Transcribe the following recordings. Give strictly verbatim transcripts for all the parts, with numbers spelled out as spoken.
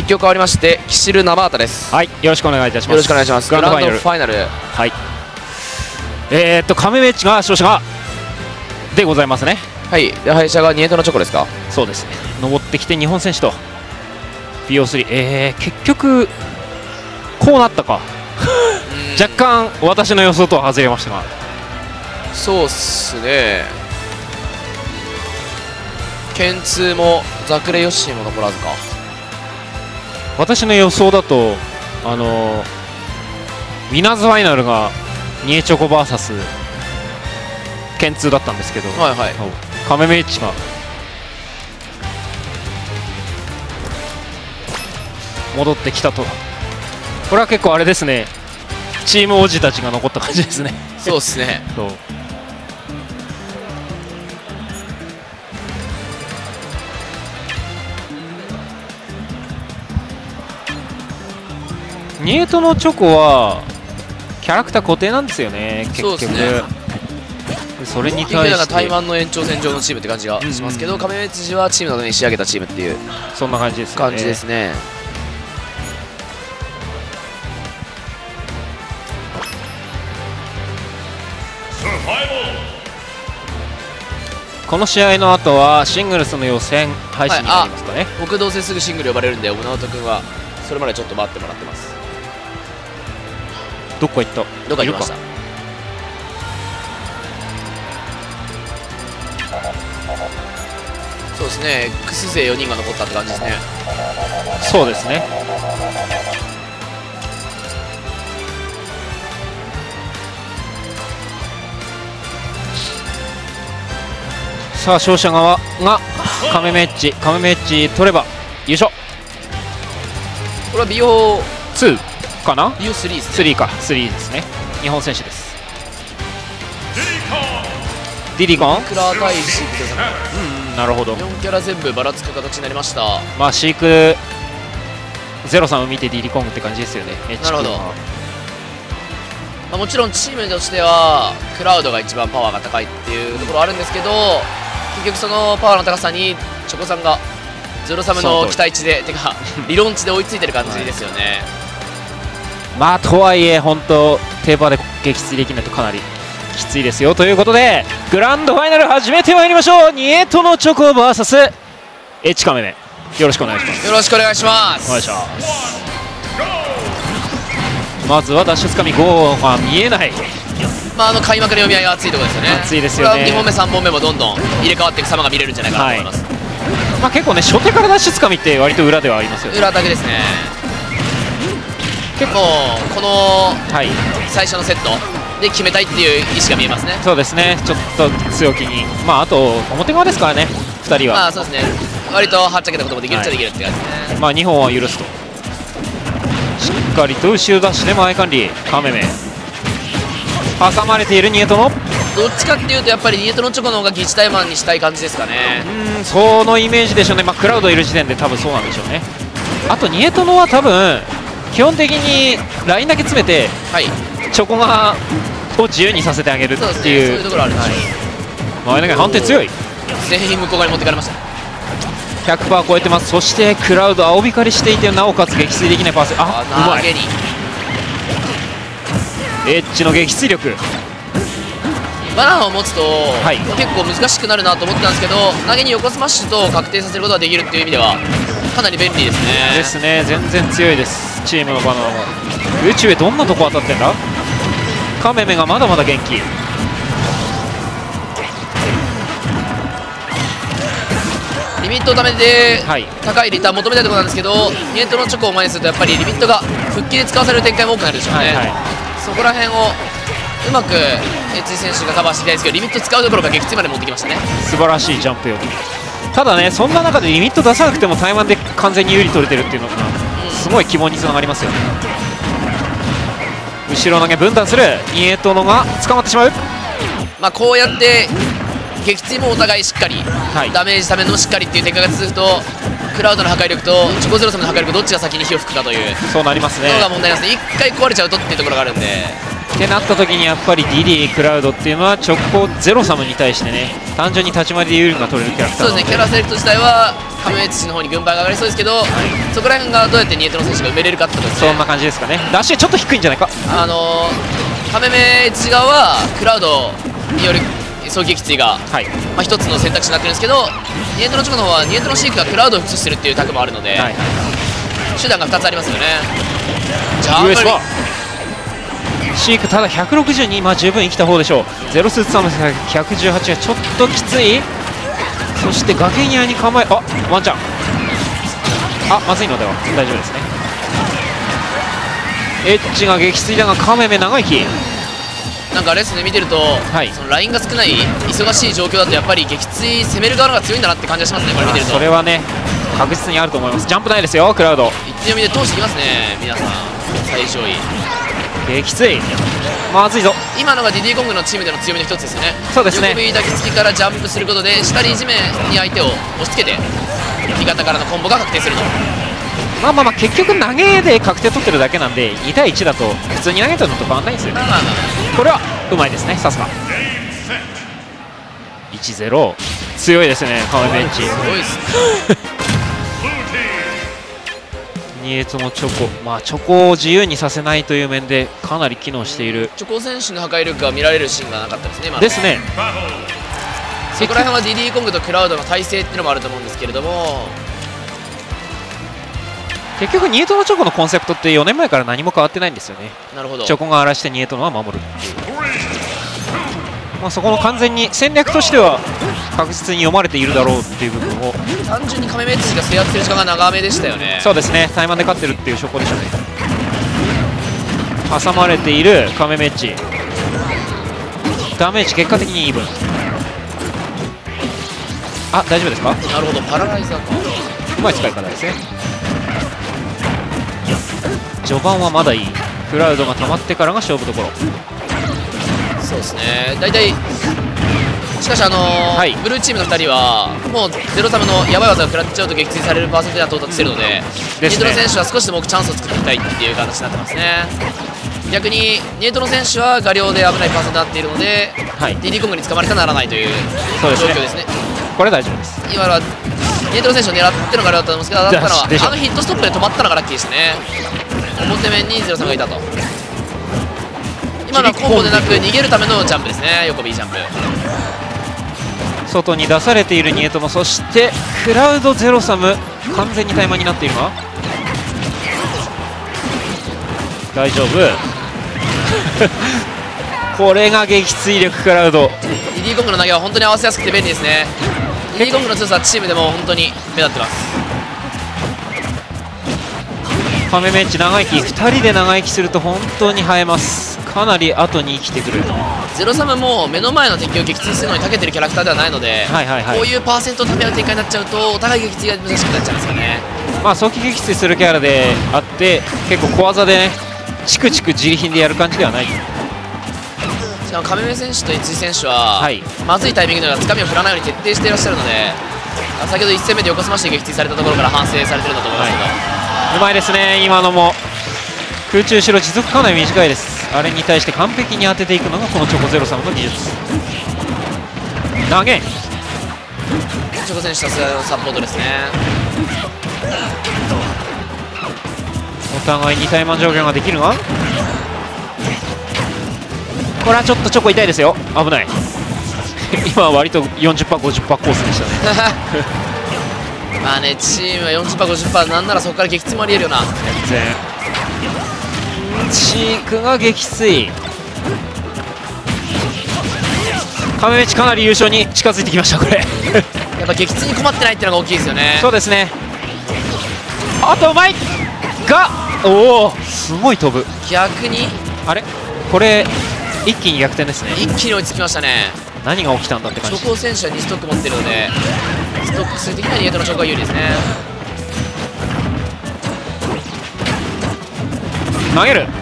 実況変わりましてキシル生畑です。 はい、よろしくお願いいたします。 よろしくお願いします。グランドファイナル。 はい。えー、っとカメメッチが勝者がでございますね。 はい。で敗者がニエトのチョコですか。 そうですね。登ってきて日本選手と ビーオースリー、えー、結局こうなったか若干私の予想とは外れましたが、 そうっすね。剣通もザクレヨッシーも残らずか。 私の予想だとあのウィナーズファイナルがニエチョコ ブイエス 剣通だったんですけど、 はいはい、 カメメッチが戻ってきたと。これは結構あれですね、チーム王子たちが残った感じですね。 そうっすね。 そうニエトのチョコはキャラクター固定なんですよね、結局。そうですね。それに対して台湾の延長線上のチームって感じがしますけど、カメメッチはチームなどに仕上げたチームっていうそんな感じですね。 感じですね。 この試合の後はシングルスの予選配信になりますかね。はい、 僕どうせすぐシングル呼ばれるんで、小野君はそれまでちょっと待ってもらってます。 どっか行った。 どっか行きました。そうですね。クス勢よにんが残ったって感じですね。 そうですね。さあ勝者側がカメメッチ、カメメッチ取れば優勝。 これは ビーオーツー かな。 ビーオースリー ですね。 スリーか、スリーですね。日本選手です。ディリコンクラー対シークですね。 うん、なるほど。 よんキャラ全部ばらつく形になりました。 まあシークゼロさんを見てディリコングって感じですよね。 なるほど。まあ、もちろんチームとしてはクラウドが一番パワーが高いっていうところはあるんですけど、結局そのパワーの高さにチョコさんがゼロサムの期待値でてか理論値で追いついてる感じですよね。はい、 まあとはいえ本当テーパーで撃墜できないとかなりきついですよ。ということでグランドファイナル始めてまいりましょう。ニエトのチョコ ブイエス エッチカメメ、よろしくお願いします。 よろしくお願いします。 お願いします。まずはダッシュつかみゴーが見えない。 まああの開幕の読み合いは熱いところですよね。 熱いですよね。 にほんめさんぼんめもどんどん入れ替わっていく様が見れるんじゃないかなと思います。はい、 まあ結構ね初手からダッシュつかみって割と裏ではありますよね。 裏だけですね。結構この最初のセットで決めたいっていう意思が見えますね。 そうですね。ちょっと強気に、まああと表側ですからねふたりは。 まあそうですね。割とはっちゃけたこともできるっちゃできるって感じですね。 はい、まあにほんは許すと。しっかりと後ろダッシュで前管理。カメメ挟まれているニエトの。 どっちかっていうとやっぱりニエトのチョコの方がギチタイマンにしたい感じですかね。 うん、そのイメージでしょうね。まあクラウドいる時点で多分そうなんでしょうね。あとニエトのは多分基本的にラインだけ詰めて、はい、チョコがを自由にさせてあげるっていう、そういうところあるんですよ。前投げ判定強い。 全員向こう側に持ってかれました。 ひゃくパーセント 超えてます。そしてクラウド青光りしていてなおかつ撃墜できないパーセント。あ、うまい。エッジの撃墜力。 バナナを持つと、はい、結構難しくなるなと思ってたんですけど、投げに横スマッシュと確定させることができるっていう意味ではかなり便利ですね。 ですね。全然強いです。チームのバナナも宇宙へどんなとこ当たってんだ。カメメがまだまだ元気。 リミットをためて、はい、高いリターン求めたいところなんですけど、ニエトのチョコを前にするとやっぱりリミットが復帰で使わされる展開も多くなるでしょうね。はい、はい、そこら辺をうまくエッジ選手がカバーしていきたいですけど、リミット使うところが撃墜まで持ってきましたね。素晴らしいジャンプ力。ただね、そんな中でリミット出さなくてもタイマンで完全に有利取れてるっていうのがすごい希望につながりますよね。後ろ投げ分断するニエトのが捕まってしまう。まあこうやって撃墜もお互いしっかり、はい、ダメージためのしっかりっていう展開が続くと、クラウドの破壊力とチョコゼロサムの破壊力どっちが先に火を吹くかという、 そうなりますね。 のが問題なんですね。いっかい壊れちゃうとっていうところがあるんで、 ってなった時にやっぱりディディクラウドっていうのは直行ゼロサムに対してね、単純に立ち回りで有利が取れるキャラクターなので、 そうですね、キャラセレクト自体は亀目土の方に軍配が上がりそうですけど、はい、そこら辺がどうやってニエトの選手が埋めれるかってことですね。 そんな感じですかね。ダッシュちょっと低いんじゃないか。 あのー、亀目土側はクラウドによる早期撃墜が、はい、まあ一つの選択肢になってるんですけど、ニエトのチョコの方はニエトのシークがクラウドを駆使するっていうタクもあるので、はいはい、手段がふたつありますよね。じゃあシークただひゃくろくじゅうに、まあ十分生きた方でしょう。ゼロスーツサムひゃくじゅうはちがちょっときつい。そして崖際に構え、あワンチャン、あまずいのでは大丈夫ですね。エッジが撃墜だがカメメ長生き。 なんかレースで見てると、はい、そのラインが少ない忙しい状況だとやっぱり撃墜攻める側の方が強いんだなって感じがしますね、これ見てると。 それはね確実にあると思います。ジャンプないですよクラウド。 一手読みで通してきますね皆さん。最上位撃墜まずいぞ。 今のがディディコングのチームでの強みの一つですよね。 そうですね、 横首抱きつきからジャンプすることで下に地面に相手を押し付けて味方からのコンボが確定すると。 まあまあまあ結局投げで確定取ってるだけなんでに対いちだと普通に投げてるのと変わんないんですよ。これはうまいですね、さすが。いちゼロ 強いですねカメベンチ。すごいですねニエトのチョコ、まあチョコを自由にさせないという面でかなり機能している。 チョコ選手の破壊力が見られるシーンがなかったですね今のですね。 そこら辺はディディコングとクラウドの体制っていうのもあると思うんですけれども、 結局ニエトのチョコのコンセプトってよねんまえから何も変わってないんですよね。 なるほど。 チョコが荒らしてニエトのは守るっていう、まあ、そこの完全に戦略としては確実に読まれているだろうっていう部分を。 単純に亀目土が制圧する時間が長めでしたよね。 そうですね、タイマンで勝ってるっていう証拠でしょうね。挟まれている亀目地ダメージ結果的にイーブン。あ大丈夫ですか。 なるほど、パラライザーか。 うまい使い方ですね。序盤はまだいい。クラウドが溜まってからが勝負どころ。 そうですね、大体しかしあのーはい、ブルーチームのふたりはもうゼロサムのやばい技が食らっちゃうと撃墜されるパーセンテージは到達しているので、ニエトの選手は少しでも多くチャンスを作っていきたいっていう形になってますね。逆にニエトの選手は画量で危ないパーセントになっているので、はい、ディディコングに捕まれたらならないという状況ですね。 これ大丈夫です。 今のはニエトの選手を狙っての画量だったと思うんですけど、当たったのはあのヒットストップで止まったのがラッキーでしたね。表面にゼロサムがいたと。今のはコンボでなく逃げるためのジャンプですね、横 B ジャンプ。 外に出されているニエトも、そしてクラウドゼロサム完全にタイマーになっているのは大丈夫これが撃墜力クラウド。 ディディコングの投げは本当に合わせやすくて便利ですね。ディディコングの強さはチームでも本当に目立ってます。 カメメンチ長生き、ふたりで長生きすると本当に映えます。かなり後に生きてくる。 ゼロサムも目の前の敵を撃墜するのに長けてるキャラクターではないので、こういうパーセントをため合う展開になっちゃうとお互い撃墜が難しくなっちゃうんですよね。 まあ早期撃墜するキャラであって結構小技でねチクチク自利品でやる感じではない。 しかも亀目選手と一井選手は、はい、まずいタイミングではつかみを振らないように徹底していらっしゃるので、先ほどいち戦目で横スマッシュで撃墜されたところから反省されてるんだと思いますけど、はい、 うまいですね。今のも空中後ろ持続かなり短いです。あれに対して完璧に当てていくのがこのチョコゼロサムの技術。投げチョコ選手さすがのサポートですね。 お互いにタイマン状況ができるがこれはちょっとチョコ痛いですよ。危ない今は割と よんじゅっパーセントごじゅっパーセント コースでしたねまあね、チームは よんじゅっパーセントごじゅっパーセント なんならそこから撃墜もありえるよな。 全然チークが撃墜。亀メチかなり優勝に近づいてきましたこれやっぱ撃墜に困ってないっていうのが大きいですよね。 そうですね。あとうまいがおおすごい飛ぶ。 逆にあれこれ一気に逆転ですね。 一気に追いつきましたね。 何が起きたんだって感じ。 チョコ選手はにストック持ってるのでストック数的にはニエトのチョコが有利ですね。 投げる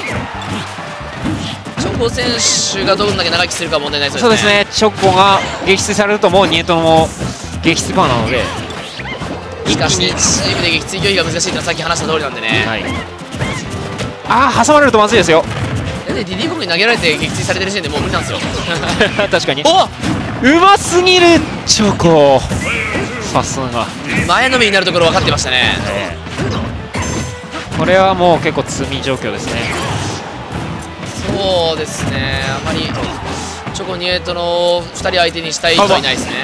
チョコ選手がどんだけ長生きするか問題ないそうですね。 そうですね。チョコが撃墜されるともうニエトも撃墜パーなので、 しかしねチームで撃墜拒否が難しいというのはさっき話した通りなんでね、はい、 ああ挟まれるとまずいですよ。 ででディディコングに投げられて撃墜されてる時点でもう無理なんですよ確かに。 おうますぎるチョコ、さすが前のめりになるところ分かってましたね、 えー、これはもう結構詰み状況ですね。 そうですね、あまりチョコニエトのふたり相手にしたい人はいないですね。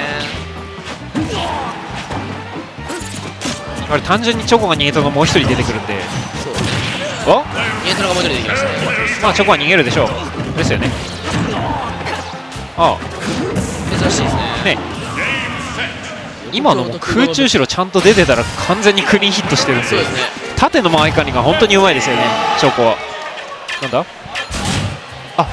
あれ単純にチョコがニエトのもう一人出てくるんで、 そうおニエトのがもう一人出てきましたね。 まあチョコは逃げるでしょうですよね。ああ珍しいですね。 ね、今のも空中後ろちゃんと出てたら完全にクリーンヒットしてるんで、 そうですね、 縦の回り管理が本当にうまいですよね、チョコは。なんだ、あ、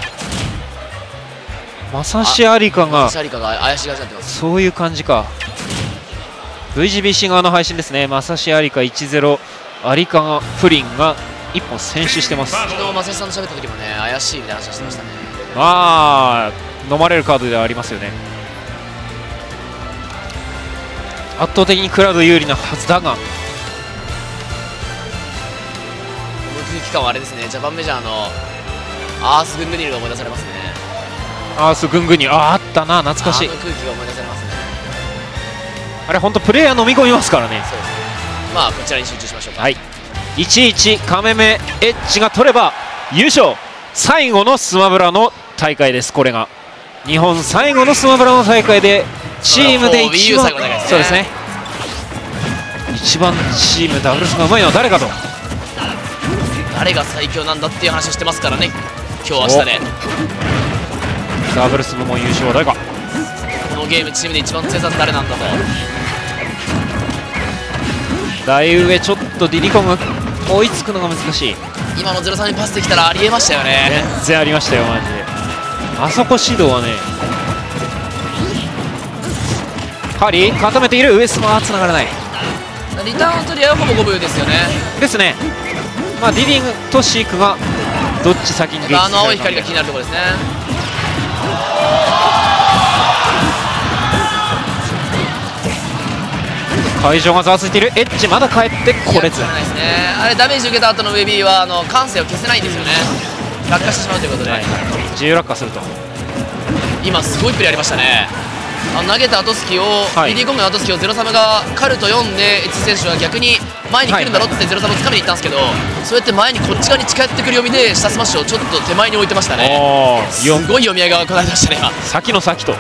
まさしありかが、 シャリカが怪しがっちゃってます。 そういう感じか。 ブイジービーシー 側の配信ですね。まさしありかいちゼロ、アリカがプリンがいっぽん先取してます。 昨日まさしさんと喋った時もね、怪しいみたいな話をしてましたね。 まあ飲まれるカードではありますよね。圧倒的にクラウド有利なはずだが、 この空気感はあれですね、ジャパンメジャーのアース・グングニルが思い出されますね。 アース・グングニル、ああ、あったな、懐かしい。 あの空気が思い出されますね。 あれ本当プレイヤー飲み込みますからね。 そうですね、まあこちらに集中しましょうか。 はい、いちいちカメメエッジが取れば優勝、最後のスマブラの大会です。これが日本最後のスマブラの大会で、チームで一番、そうですね、一番チームダブルスがうまいのは誰かと、 誰が最強なんだっていう話をしてますからね、今日明日で。 ダブルス部門優勝は誰か、 このゲームチームで一番強さは誰なんだと。 大上ちょっとディリコンが追いつくのが難しい。 今のゼロさんにパスできたらありえましたよね。 全然ありましたよ、マジで。あそこ指導はね、ハリー固めている、上スマはつながらない。 リターンの取り合いはほぼ五分ですよね。 ですね。まあディリングとシークがどっち先に撃あの青い光が気になるところですね。 会場がざわついている。エッジまだ帰ってこれず。 ないですね。あれダメージ受けた後のウェビーはあの感性を消せないんですよね。落下してしまうということで、はい、 自由落下すると。 今すごいプレーありましたね。あの投げた後隙を、はい、ディディコングの後隙をゼロサムがカルと読んで、エッジ選手は逆に前に来るんだろってゼロサムをつかみに行ったんですけど、そうやって前にこっち側に近寄ってくる読みで下スマッシュをちょっと手前に置いてましたね。すごい読み合いが行われましたね。今先の先と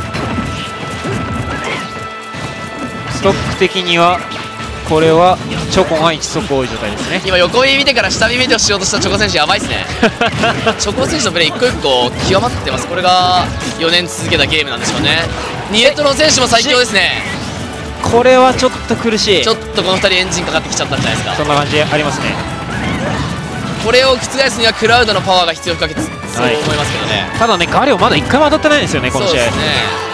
ストック的にはこれはチョコが一足多い状態ですね。 今横耳見てから下耳でしようとしたチョコ選手やばいですねチョコ選手のプレー一個一個極まってます。これがよねん続けたゲームなんでしょうね。ニエトロ選手も最強ですね。 これはちょっと苦しい。 ちょっとこのふたりエンジンかかってきちゃったんじゃないですか。 そんな感じありますね。これを覆すにはクラウドのパワーが必要不可欠、そう思いますけどね、 はい、ただねガレオまだいっかいも当たってないんですよね、この試合。 そうですね、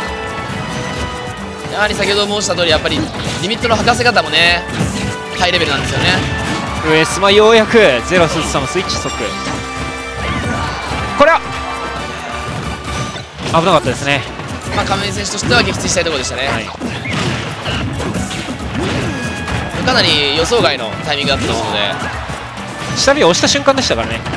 やはり先ほど申した通りやっぱりリミットの履かせ方もねハイレベルなんですよね。 上スマようやくゼロスーツサムスイッチ速、これは危なかったですね。 まあ亀井選手としては撃墜したいところでしたね、はい、かなり予想外のタイミングだったので下火を押した瞬間でしたからね。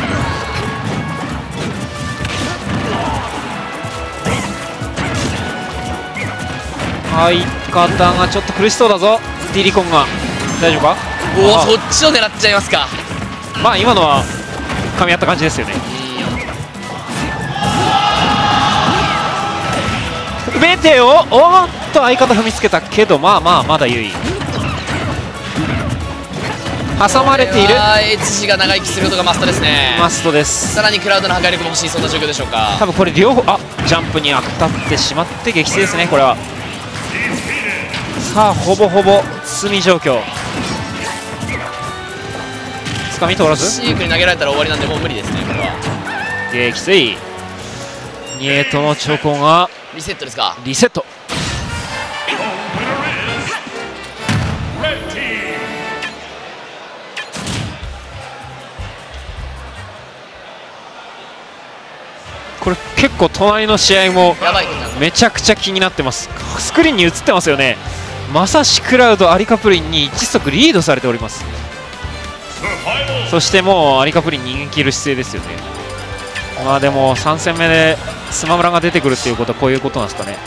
相方がちょっと苦しそうだぞ。ディリコンが大丈夫か。 おお、そっちを狙っちゃいますか。 まあ今のは噛み合った感じですよね。ベテをおっと相方踏みつけたけど、まあまあまだ優位。挟まれている。 エッジが長生きすることがマストですね。 マストです。 さらにクラウドの破壊力も欲しい、そんな状況でしょうか。 多分これ両方、あ、ジャンプに当たってしまって撃墜ですね、これは。さあほぼほぼ詰み状況。つかみ通らず、 シークに投げられたら終わりなんでもう無理ですね、これは。 撃墜。ニエトのチョコがリセットですか。 リセット。これ結構隣の試合もめちゃくちゃ気になってます。スクリーンに映ってますよね。まさしクラウドアリカプリンにいち足リードされております。そしてもうアリカプリン逃げ切る姿勢ですよね。 まあでもさん戦目でスマブラが出てくるっていうことはこういうことなんですかね。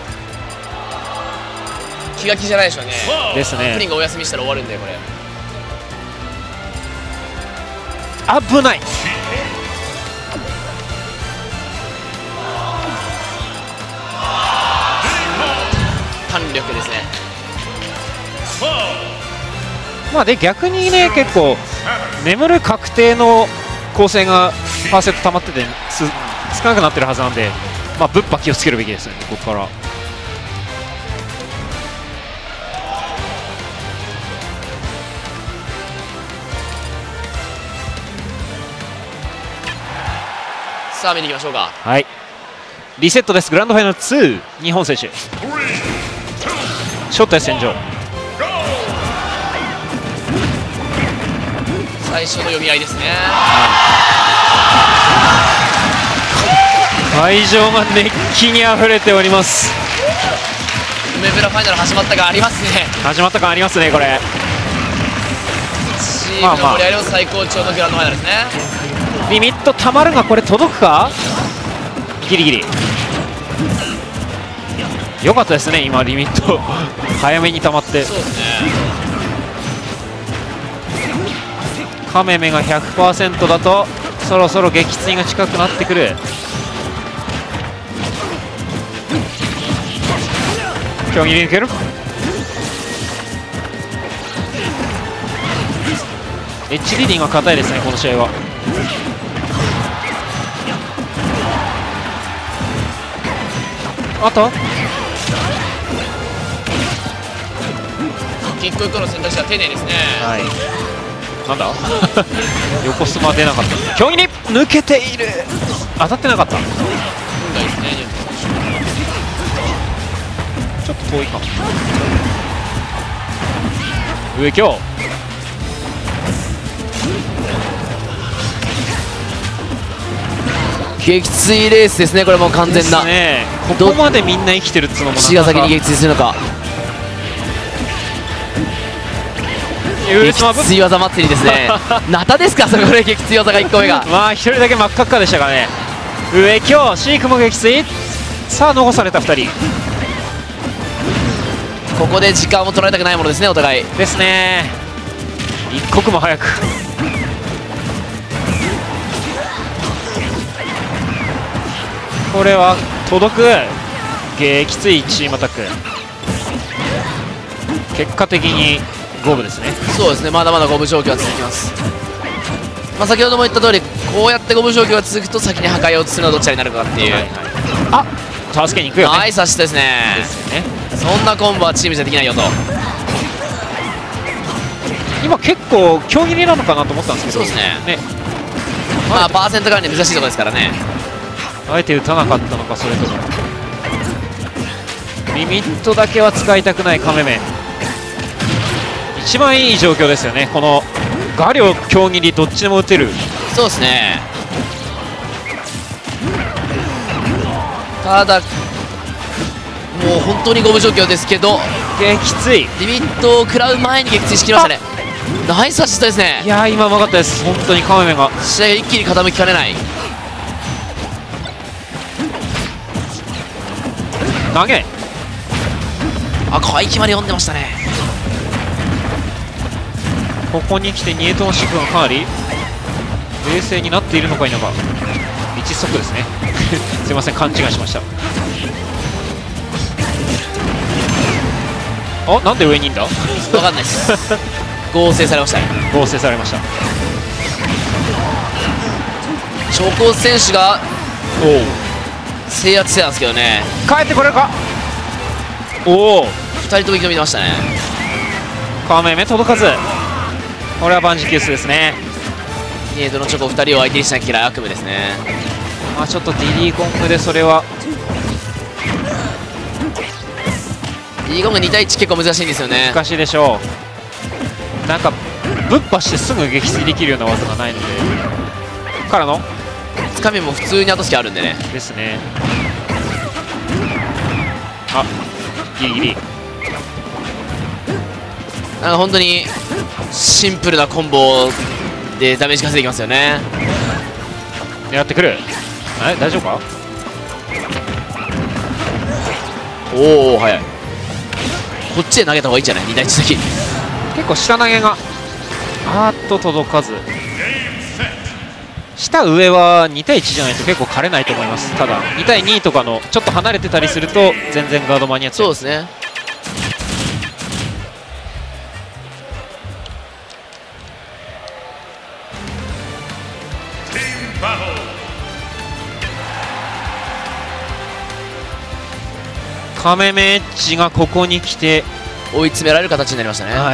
気が気じゃないでしょうね。 ですね。 プリンがお休みしたら終わるんでこれ。 危ない。 弾力ですね。 まあで逆にね、結構眠る確定の構成がパーセント溜まっててす少なくなってるはずなんで、まあぶっぱ気をつけるべきですね、ここから。 さあ見に行きましょうか。 はい、リセットです。グランドファイナルツー、日本選手ショットや戦場。 最初の読み合いですね。 会場が熱気にあふれております。 梅ブラファイナル始まった感ありますね。 始まった感ありますね、これ。 チームの盛り上がりも最高潮のグランドファイナルですね。 リミットたまるがこれ届くか。ギリギリよかったですね、今リミット早めにたまって。 そうですね。 カメメが ひゃくパーセント だとそろそろ撃墜が近くなってくる。今日切り抜ける。エッジリーディングが硬いですね、この試合は。あと一個一個の選択肢は丁寧ですね。 はい、なんだ横スマ出なかった。競技に抜けている。当たってなかった。 運がいいですね。 ちょっと遠いかも。上京撃墜レースですね、これもう完全な。 ね、ここまでみんな生きてるっつうのもなかなか。 血が先に撃墜するのか。撃墜技祭りですね。ナタですか、そこで撃墜技がいっこめが。 まあ一人だけ真っ赤っかでしたからね。上京シークも撃墜。さあ残されたふたり。 ここで時間を取られたくないものですね、お互い。 ですね。一刻も早く。これは届く。撃墜チームアタック。結果的に五分ですね。 そうですね、まだまだ五分状況は続きます。まあ、先ほども言った通り、こうやって五分状況が続くと先に破壊をするのはどちらになるかっていう。はいはい、 あ、助けに行くよね。 ナイスアシストですね。 ですよね。 そんなコンボはチームじゃできないよと。 今結構競技なのかなと思ったんですけど。 そうですね。 ね、 まあパーセント管理難しいところですからね。 あえて打たなかったのか、それともリミットだけは使いたくないカメメ。一番いい状況ですよね、この画量強切りどっちでも打てる。 そうですね。ただもう本当に五分状況ですけど、 撃墜リミットを食らう前に撃墜しきりましたね。ナイスアシストですね。 いやー今うまかったです、本当にカメメが。 試合が一気に傾きかねない。 投げ、 あ、回決まり読んでましたね。 ここに来てニエトのシフがかなり冷静になっているのか否か。一速ですねすいません、勘違いしました。あ、なんで上にいんだ分かんないです合成されましたね。 合成されました。 チョコ選手がおお制圧してたんですけどね。 帰ってこれるか。おお、 ふたりとも生き延びてましたね。 カメメ届かず。これは万事休すですね。 ニエトのチョコふたりを相手にしなきゃいけない悪夢ですね。 まあちょっとディリーゴングでそれはディリーゴングに対いち結構難しいんですよね。 難しいでしょう。なんかぶっ破してすぐ撃墜できるような技がないので。からのつかみも普通に後付けあるんでね。 ですね。あ、ギリギリ。 なんか本当にシンプルなコンボでダメージ稼いできますよね。 狙ってくる。 え大丈夫か。 おお早い。こっちで投げた方がいいんじゃない。に対いち先。 結構下投げがあーっと届かず、下上はに対いちじゃないと結構枯れないと思います。ただに対にとかのちょっと離れてたりすると全然ガード間に合って。 そうですね。 カメメッジがここに来て追い詰められる形になりましたね。 はい。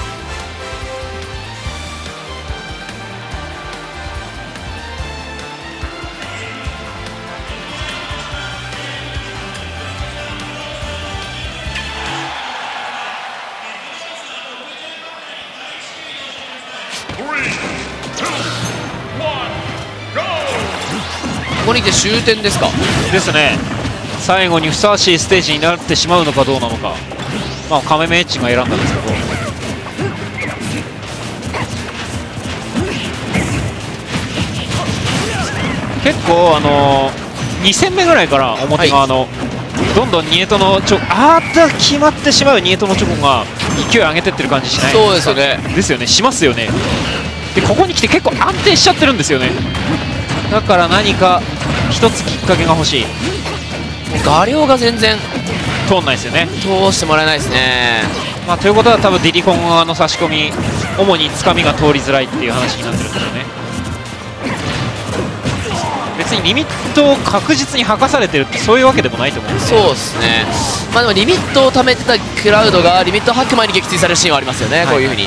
ここに来て終点ですか。 ですね。最後にふさわしいステージになってしまうのかどうなのか、まあカメメッチが選んだんですけど、結構あのー、に戦目ぐらいから表側の、はい、どんどんニエトのちょあーっと決まってしまうニエトのチョコが勢い上げてってる感じしないですか。 そうですよね。 ですよね、しますよね。でここに来て結構安定しちゃってるんですよね。だから何か一つきっかけが欲しい。 画量が全然通んないですよね。 通してもらえないですね。 まあ、ということは多分ディリコン側の差し込み主につかみが通りづらいっていう話になってるんですよね。別にリミットを確実に吐かされてるってそういうわけでもないと思うんです。 そうですね。まあでもリミットを貯めてたクラウドがリミットを吐く前に撃墜されるシーンはありますよね、はい、こういうふうに。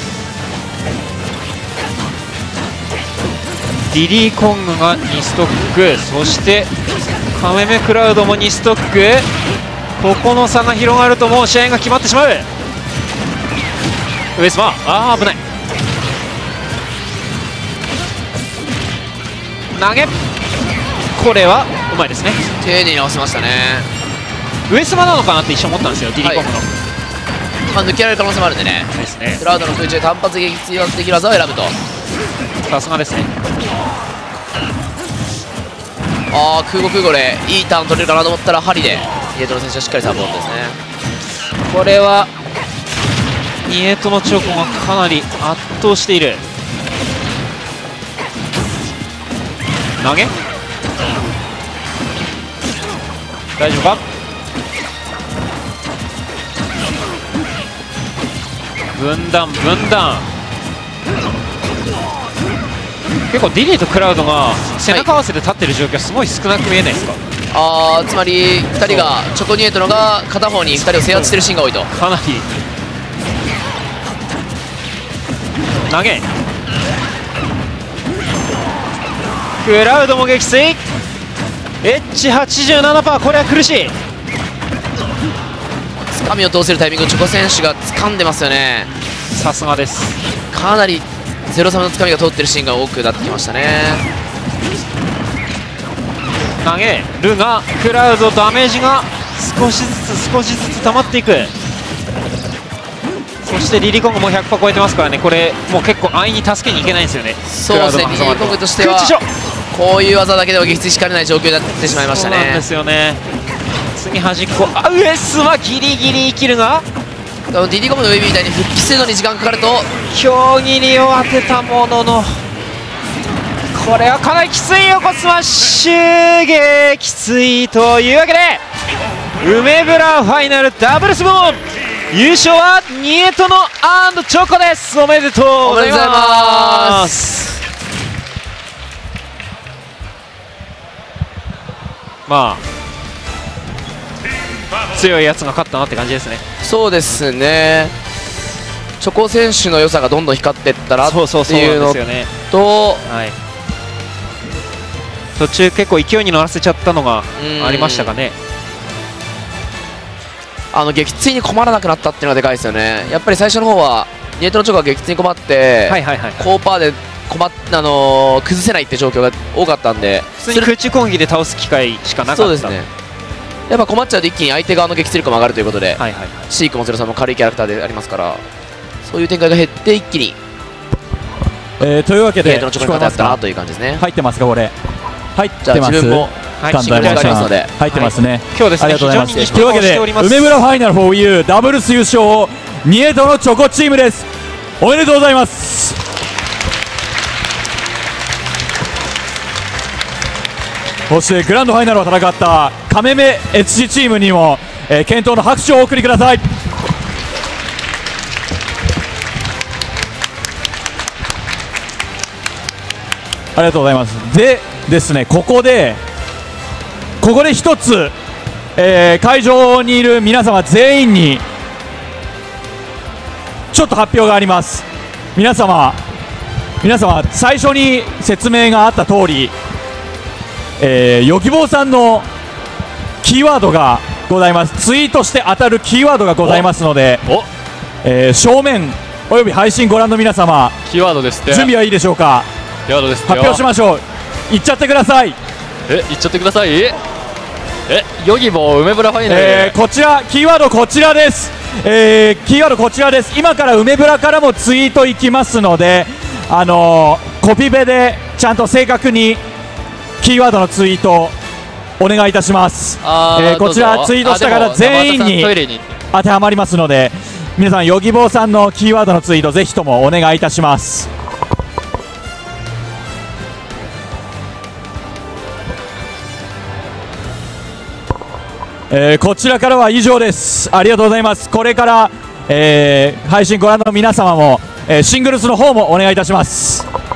ディリーコングがにストック、そしてカメメクラウドもにストック。ここの差が広がるともう試合が決まってしまう。上様、あー危ない。投げ、これはうまいですね。 丁寧に合わせましたね。 上様なのかなって一瞬思ったんですよ、ディリコングの、はい。 まあ、抜けられる可能性もあるんでね。 ですね。 クラウドの空中単発撃墜できる技を選ぶと。 さすがですね。 ああ空母空母でいいターン取れるかなと思ったら針でニエトの選手はしっかりサポートですね。 これはニエトのチョコがかなり圧倒している。投げ大丈夫か。分断分断。結構ディリーとクラウドが背中合わせで立ってる状況すごい少なく見えないですか。 あーつまりふたりがチョコニエトのが片方にふたりを制圧してるシーンが多いと。 かなり投げクラウドも撃墜。エッジ はちじゅうななパーセント これは苦しい。 つかみを通せるタイミングをチョコ選手が掴んでますよね。 さすがです。 かなりゼロサムのつかみが通ってるシーンが多くなってきましたね。 投げるがクラウドダメージが少しずつ少しずつ溜まっていく。そしてリリコングも ひゃくパーセント 超えてますからね。これもう結構安易に助けにいけないんですよね。 そうですね。リリコングとしてはこういう技だけでは撃墜しかねない状況になってしまいましたね。 そうなんですよね。次端っこあ上スはギリギリ生きるがディディコムのウェビーみたいに復帰するのに時間かかると強切りを当てたもののこれはかなりきつい横スマッシュ撃墜というわけで梅村ファイナルダブルスボーン優勝はニエトノ&チョコです。おめでとうございます。まあ強いやつが勝ったなって感じですね。 そうですね。チョコ選手の良さがどんどん光っていったらっていうのと、 途中結構勢いに乗らせちゃったのがありましたかね。 あの撃墜に困らなくなったっていうのはでかいですよね。やっぱり最初の方はニエトのチョコが撃墜に困って高パーで困っあのー、崩せないって状況が多かったんで普通に空中攻撃で倒す機会しかなかった。 そうですね。やっぱ困っちゃうと一気に相手側の撃墜力も上がるということで、はいはいはい、シークもゼロさんも軽いキャラクターでありますから、そういう展開が減って一気に、 えー、というわけでニエトのチョコに勝ったなという感じですね。 入ってますかこれ。 入ってます。 自分も関西も入ってますね。 今日ですね、 ありがとうございます。 というわけで梅村ファイナル フォーユー ダブルス優勝をニエトのチョコチームです。おめでとうございます。そしてグランドファイナルを戦ったカメメ エスジー チームにも、えー、健闘の拍手をお送りください。ありがとうございます。でですね、ここでここで一つ、えー、会場にいる皆様全員にちょっと発表があります。皆様皆様最初に説明があった通り、えー、ヨギボーさんのキーワードがございます。ツイートして当たるキーワードがございますので、えー、正面および配信ご覧の皆様、 キーワードですって。 準備はいいでしょうか。 キーワードですって。 発表しましょう。言っちゃってください。 え、言っちゃってください。え、ヨギボー梅村ファイナル、 えー、こちらキーワードこちらです。えー、キーワードこちらです。今から梅村からもツイートいきますので、あのー、コピペでちゃんと正確にキーワードのツイートお願いいたします。えー、こちらツイートした方全員に当てはまりますので、皆さんヨギボーさんのキーワードのツイートぜひともお願いいたします。えー、こちらからは以上です。ありがとうございます。これから、えー、配信ご覧の皆様も、えー、シングルスの方もお願いいたします。